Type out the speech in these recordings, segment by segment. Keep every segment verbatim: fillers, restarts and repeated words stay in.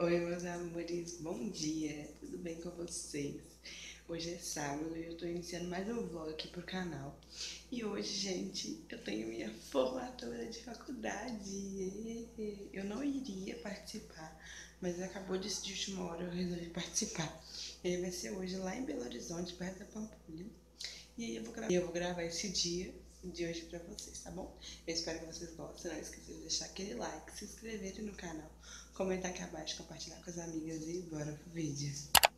Oi, meus amores, bom dia, tudo bem com vocês? Hoje é sábado e eu tô iniciando mais um vlog aqui pro canal. E hoje, gente, eu tenho minha formatura de faculdade. Eu não iria participar, mas acabou de de última hora eu resolvi participar. E aí vai ser hoje lá em Belo Horizonte, perto da Pampulha. E aí eu vou gravar, eu vou gravar esse dia de hoje pra vocês, tá bom? Eu espero que vocês gostem. Não esqueça de deixar aquele like, se inscreverem no canal, comentar aqui abaixo, compartilhar com as amigas e bora pro vídeo.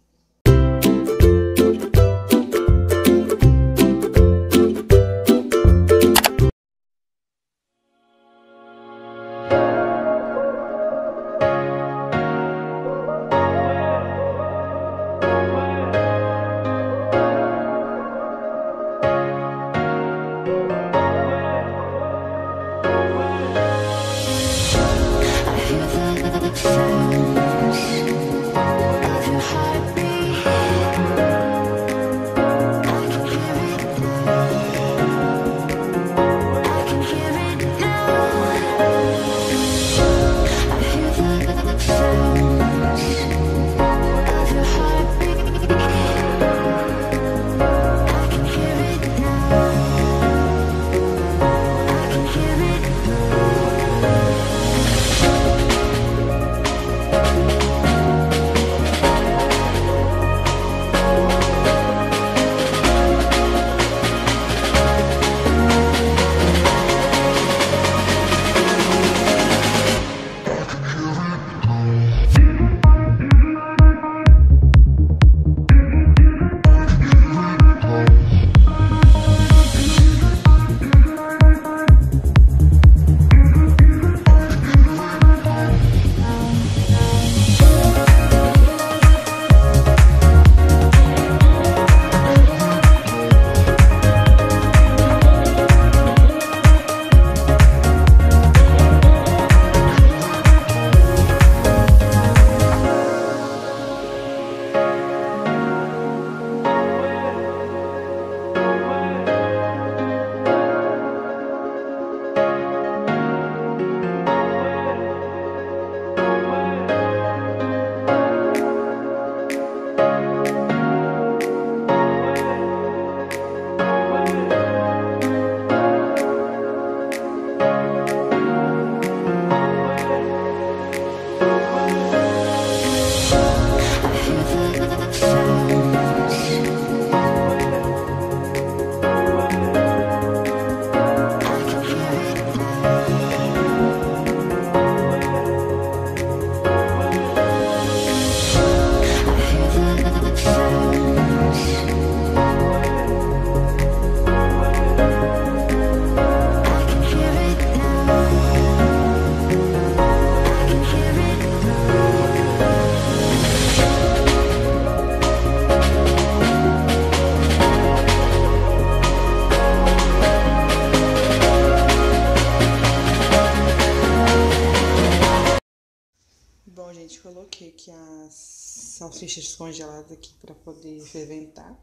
Bom, gente, coloquei aqui as salsichas congeladas aqui pra poder ferventar.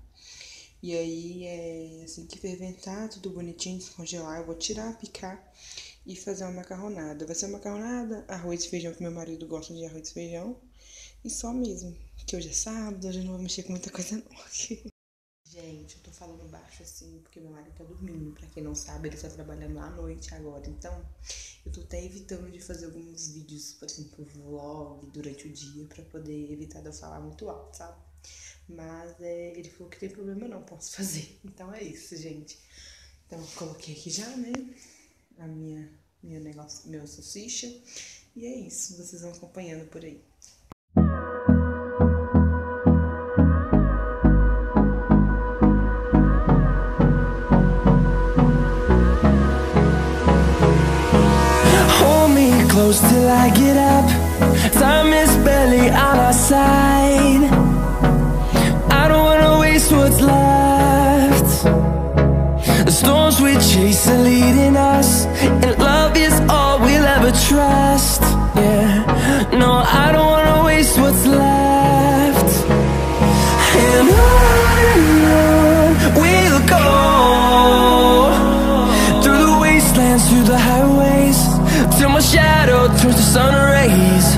E aí, é, assim que ferventar, tudo bonitinho, descongelar, eu vou tirar, picar e fazer uma macarronada. Vai ser uma macarronada, arroz e feijão, que meu marido gosta de arroz e feijão. E só mesmo, que hoje é sábado, hoje eu não vou mexer com muita coisa não. Gente, eu tô falando baixo assim, porque meu marido tá dormindo. Pra quem não sabe, ele tá trabalhando à noite agora. Então, eu tô até evitando de fazer alguns vídeos, por exemplo, vlog durante o dia, pra poder evitar de eu falar muito alto, sabe? Mas é, ele falou que tem problema não, posso fazer. Então é isso, gente. Então, eu coloquei aqui já, né, a minha, minha negócio, meu salsicha. E é isso, vocês vão acompanhando por aí. Close till I get up. Time is barely on our side. I don't wanna waste what's left. The storms we chase are leading us, and love is all we'll ever trust. Yeah, no, I don't wanna waste what's left. And on we'll go, through the wastelands, through the highways, till my shadow turns to sun rays.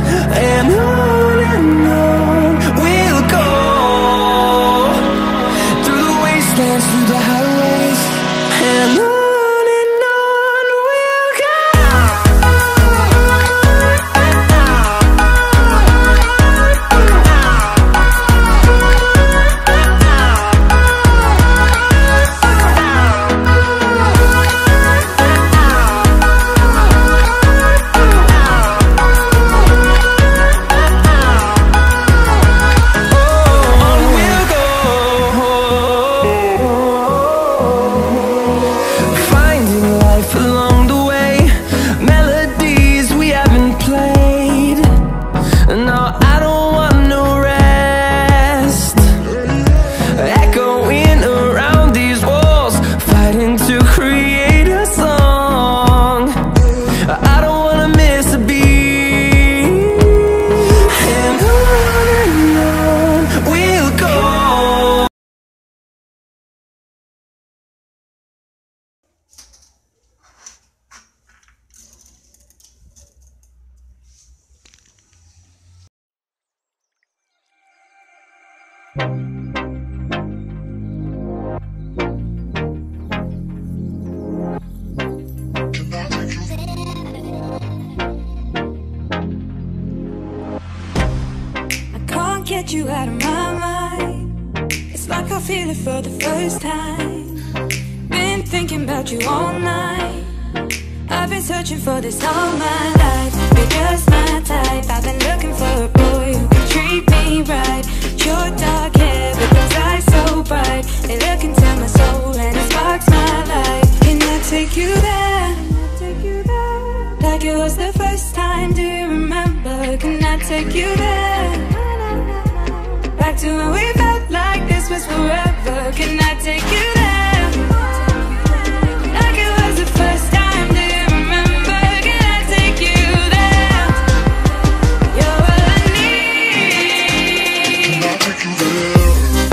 Get you out of my mind. It's like I feel it for the first time. Been thinking about you all night. I've been searching for this all my life. You're just my type. I've been looking for a boy who can treat me right. Your dark hair with those eyes so bright, they look into my soul and it sparks my life. Can I take you there? Like it was the first time, do you remember? Can I take you there? Back to when we felt like this was forever. Can I take you there? Like it was the first time, do you remember? Can I take you there? You're all I need. Can I take you there?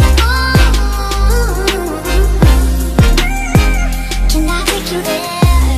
Can I take you there?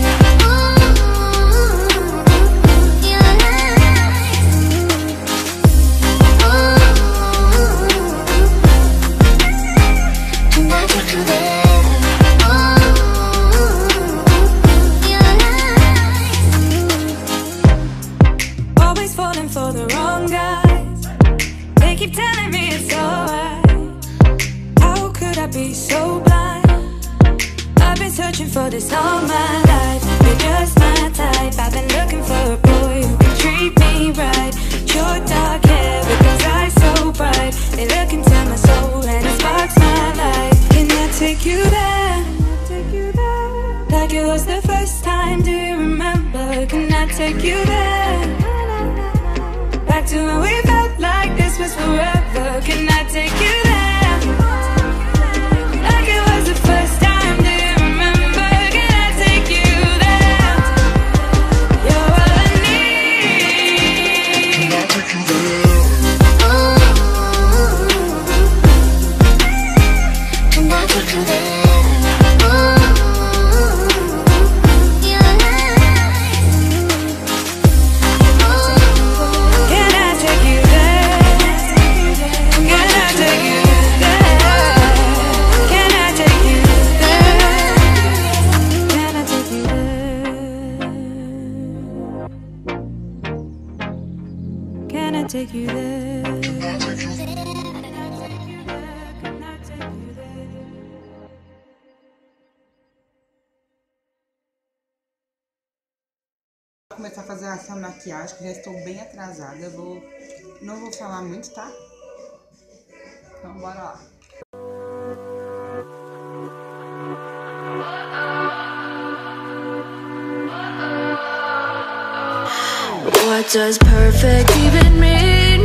Keep telling me it's alright. How could I be so blind? I've been searching for this all my life. You're just my type. I've been looking for a boy who can treat me right. Your dark hair with those eyes so bright, they look into my soul and it sparks my life. Can I take you there? Like it was the first time, do you remember? Can I take you there? Back to when we felt like this was forever. Can I take you there? Like it was the first time, do you remember? Can I take you there? You're all I need. Can I take you there? Can I take you there? Take you there. Can I take you there? Can I take you there? Vou começar a fazer essa maquiagem, que já estou bem atrasada. Eu vou, não vou falar muito, tá? Então bora lá. What does perfect even mean?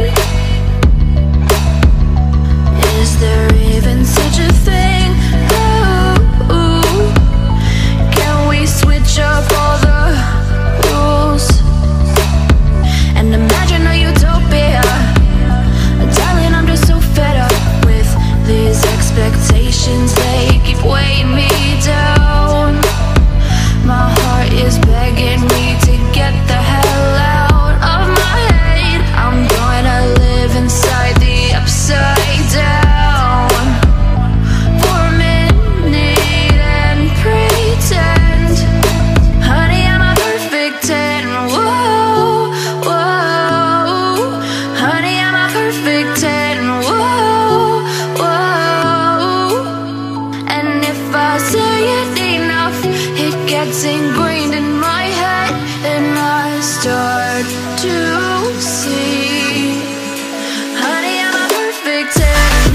Is there even such a thing? Ooh, can we switch up all the rules and imagine a utopia? Darling, I'm just so fed up with these expectations. They keep weighing me down. My heart is begging me to get the hell out. I'm gonna live inside the upside down for a minute and pretend, honey, I'm a perfect ten. Whoa, whoa, honey, I'm a perfect ten. Whoa, whoa, and if I say it enough, it gets ingrained in my head, and I start to see, honey, I'm a perfect ten.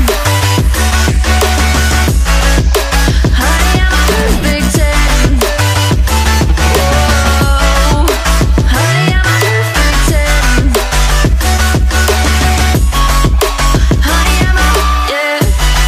Honey, I'm a perfect ten. Whoa, honey, I'm a perfect ten. Honey, I'm a, yeah.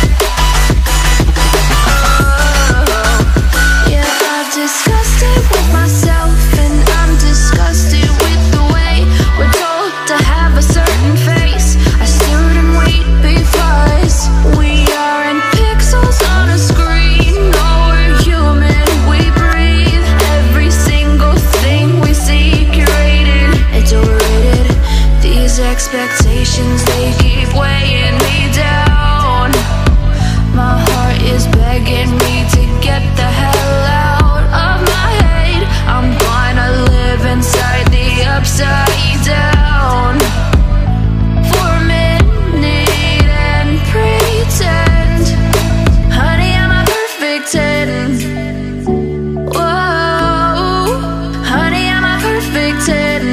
Oh, yeah, I've discussed it with myself, and I'm disgusted with the way we're told to have a certain face. I stood and wait because we aren't pixels on a screen. No, we're human, we breathe. Every single thing we see curated, it's overrated. These expectations, they keep weighing me down. is begging me to get the hell out of my head. I'm gonna live inside the upside down for a minute and pretend, honey, I'm a perfect ten. Whoa, honey, I'm a perfect ten.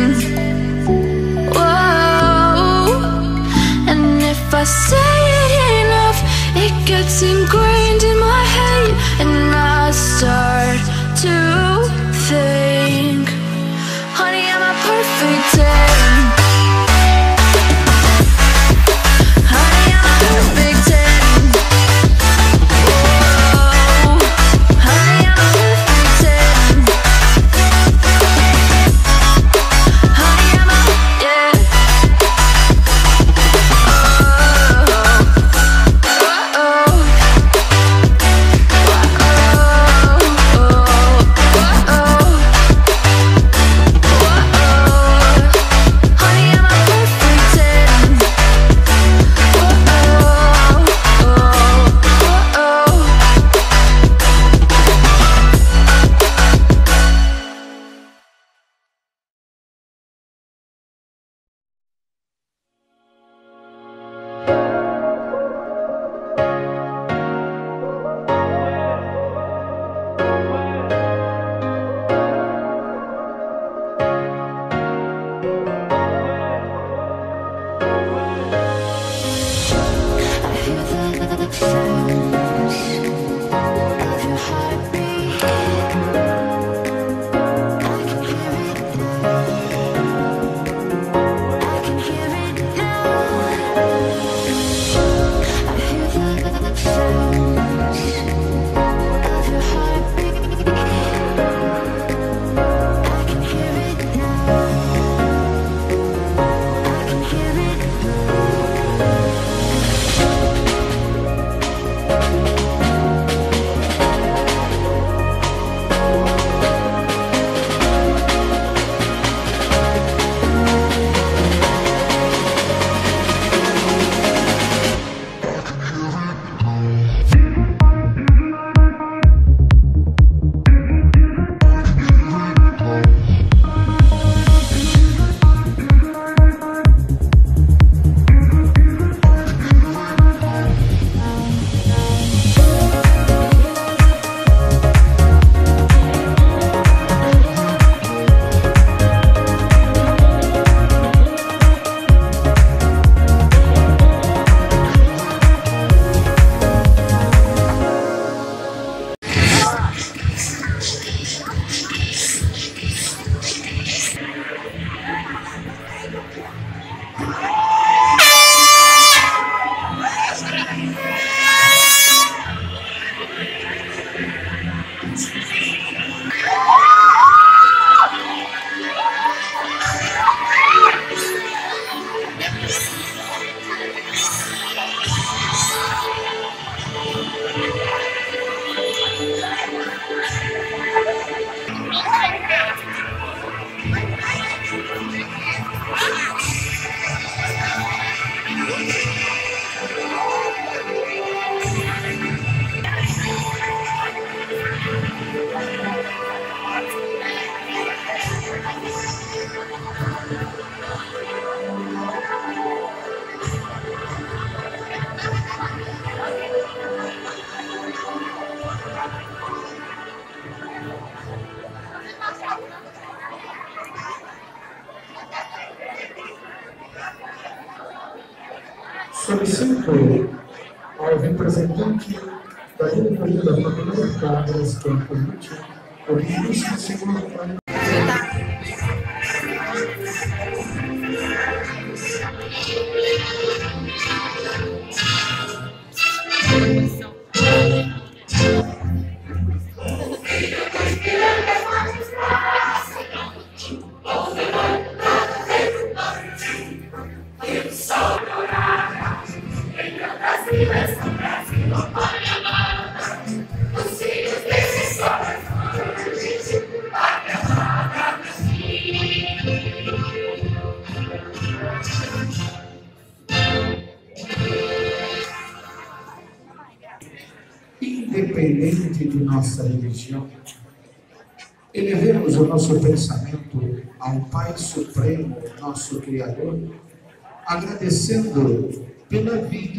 Whoa, and if I say it enough, it gets ingrained in my head, and I start to think, honey, I'm a perfect ten. Honey, I'm a perfect ten. Whoa, honey, I'm a perfect ten. Honey, I'm a, yeah. Solicito ao representante da diretoria da família Cabras, que é o convite, o início do segundo plano. independente de nossa religião, elevemos o nosso pensamento ao Pai Supremo, nosso Criador, agradecendo pela vida.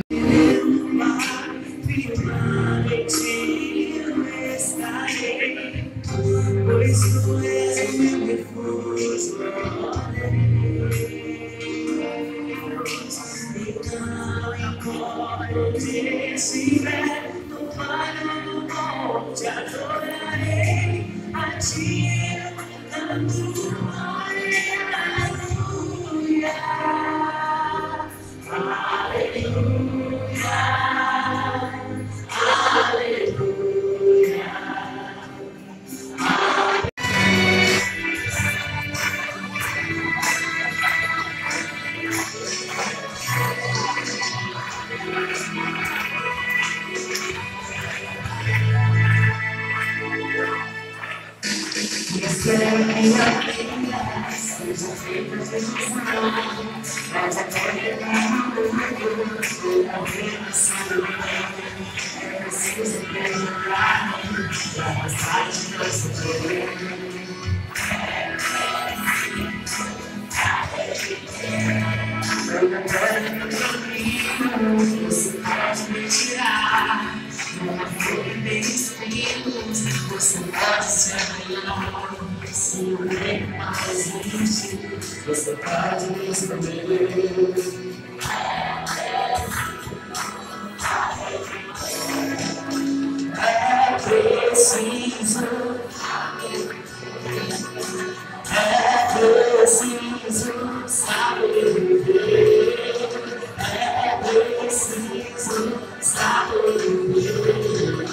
Pois tu és o meu refúgio, então enquanto estiver no plano do bom, te adorarei a ti, cantando glória, aleluia, aleluia, aleluia. Você pode me tirar, numa folha de espinhos, você pode se abrigar, se o bem mais existe, você pode me esconder. É preciso, é preciso saber viver. Preciso saber viver.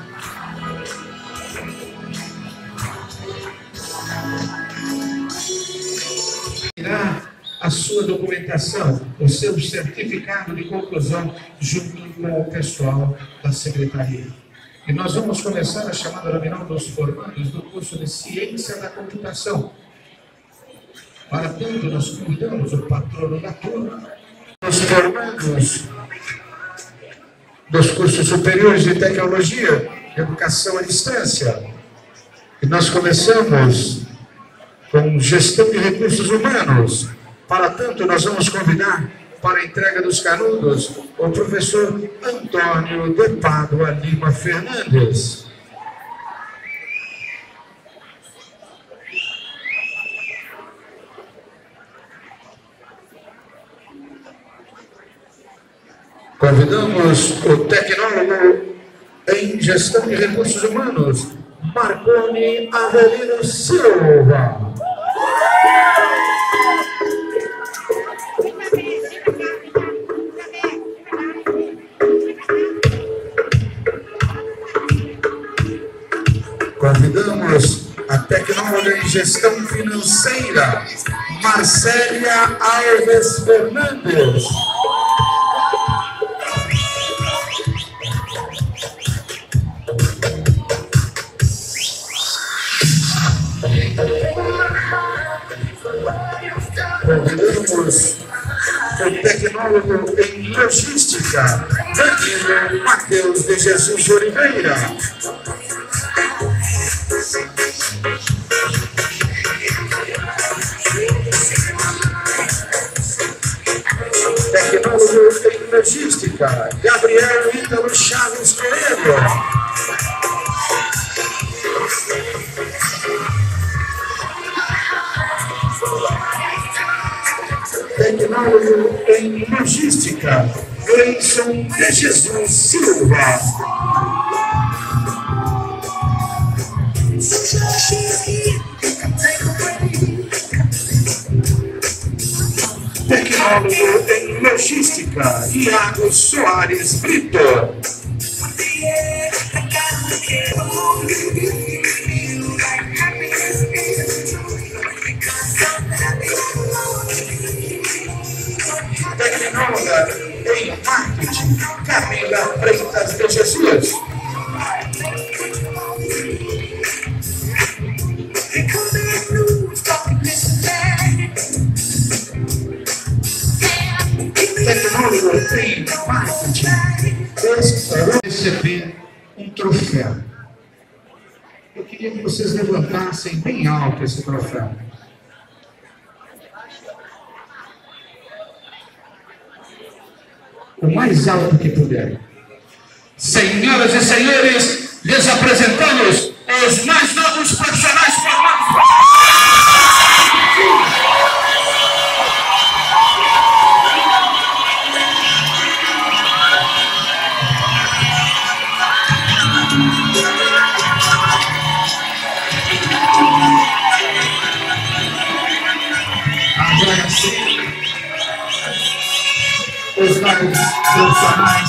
Tirar a sua documentação, o seu certificado de conclusão junto com o pessoal da secretaria. E nós vamos começar a chamada nominal dos formandos do curso de Ciência da Computação. Para tanto, nós convidamos o patrono da turma, os formandos dos cursos superiores de tecnologia, educação à distância. E nós começamos com gestão de recursos humanos. Para tanto, nós vamos convidar para a entrega dos canudos o professor Antônio de Pádua Lima Fernandes. Convidamos o tecnólogo em gestão de recursos humanos, Marconi Avelino Silva. Convidamos a tecnóloga em gestão financeira, Marcélia Alves Fernandes. Convidamos o tecnólogo em logística, Danilo Matheus de Jesus Oliveira. Tecnólogo em logística, Gabriel Ítalo Chaves Coelho. Tecnólogo em logística, Gleison de Jesus Silva. Tecnólogo em logística, Iago Soares Brito. Tecnóloga em marketing, Camila Freitas de Jesus. Tecnólogo em marketing, receber um troféu. Eu queria que vocês levantassem bem alto esse troféu. O mais alto que puder. Senhoras e senhores, lhes apresentamos os mais novos profissionais formados. Agora sim, os novos profissionais.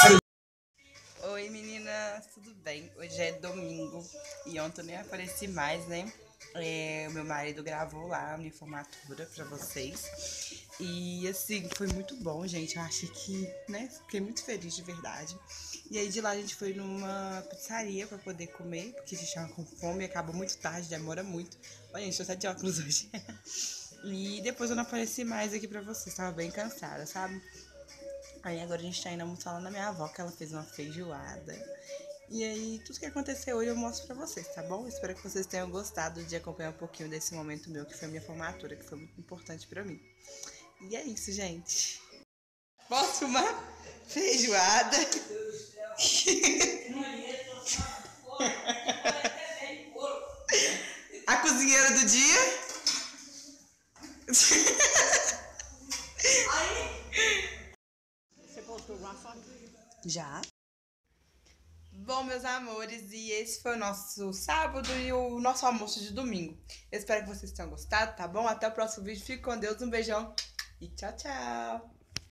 Oi meninas, tudo bem? Hoje é domingo e ontem eu nem apareci mais, né? É, o meu marido gravou lá a minha formatura pra vocês. E assim, foi muito bom, gente. Eu achei que, né? Fiquei muito feliz de verdade. E aí de lá a gente foi numa pizzaria pra poder comer, porque a gente tava com fome e acaba muito tarde, demora muito. Olha, gente, tô até de óculos hoje. E depois eu não apareci mais aqui pra vocês, tava bem cansada, sabe? Aí agora a gente tá indo almoçar lá na minha avó, que ela fez uma feijoada. E aí, tudo que aconteceu hoje eu mostro pra vocês, tá bom? Espero que vocês tenham gostado de acompanhar um pouquinho desse momento meu, que foi a minha formatura, que foi muito importante pra mim. E é isso, gente. Posso filmar? Feijoada. A cozinheira do dia. Você postou uma foto? Já. Bom, meus amores, e esse foi o nosso sábado e o nosso almoço de domingo. Eu espero que vocês tenham gostado, tá bom? Até o próximo vídeo. Fique com Deus, um beijão e tchau, tchau!